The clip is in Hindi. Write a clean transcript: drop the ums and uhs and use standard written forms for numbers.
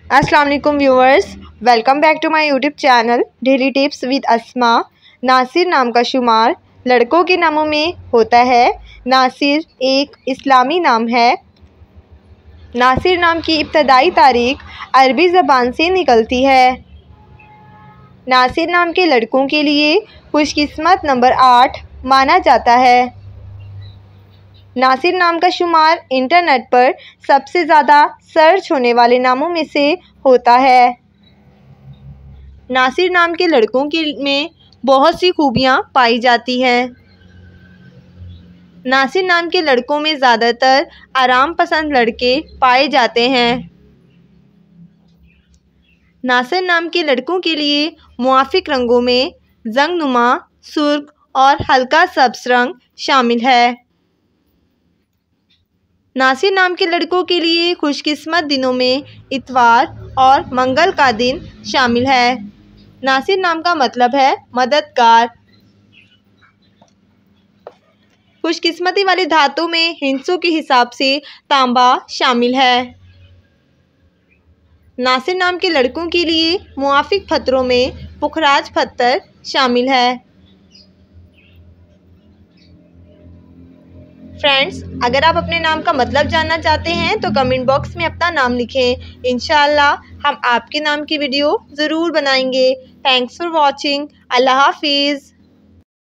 अस्सलाम वालेकुम viewers, welcome back to my YouTube channel daily tips with Asma. Nasir नाम का शुमार लड़कों के नामों में होता है। नासिर एक इस्लामी नाम है। नासिर नाम की इब्तदाई तारीख अरबी ज़बान से निकलती है। नासिर नाम के लड़कों के लिए खुशकिस्मत नंबर 8 माना जाता है। नासिर नाम का शुमार इंटरनेट पर सबसे ज़्यादा सर्च होने वाले नामों में से होता है। नासिर नाम के लड़कों के में बहुत सी खूबियाँ पाई जाती हैं। नासिर नाम के लड़कों में ज़्यादातर आराम पसंद लड़के पाए जाते हैं। नासिर नाम के लड़कों के लिए मुआफ़िक रंगों में जंगनुमा, सुर्ख और हल्का सब्ज़ रंग शामिल है। नासिर नाम के लड़कों के लिए खुशकिस्मत दिनों में इतवार और मंगल का दिन शामिल है। नासिर नाम का मतलब है मददगार। खुशकिस्मती वाली धातु में हिंसों के हिसाब से तांबा शामिल है। नासिर नाम के लड़कों के लिए मुआफ़िक पत्थरों में पुखराज पत्थर शामिल है। फ्रेंड्स, अगर आप अपने नाम का मतलब जानना चाहते हैं तो कमेंट बॉक्स में अपना नाम लिखें। इंशाअल्लाह हम आपके नाम की वीडियो ज़रूर बनाएंगे। Thanks for watching. अल्लाह हाफिज़।